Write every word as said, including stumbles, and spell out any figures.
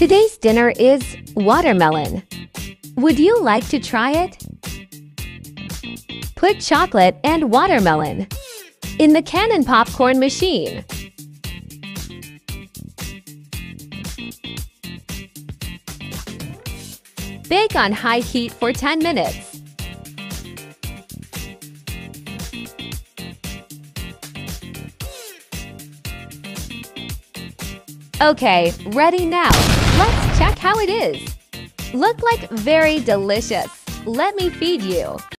Today's dinner is watermelon. Would you like to try it? Put chocolate and watermelon in the cannon popcorn machine. Bake on high heat for ten minutes. Okay, ready now. Let's check how it is. Look like very delicious. Let me feed you.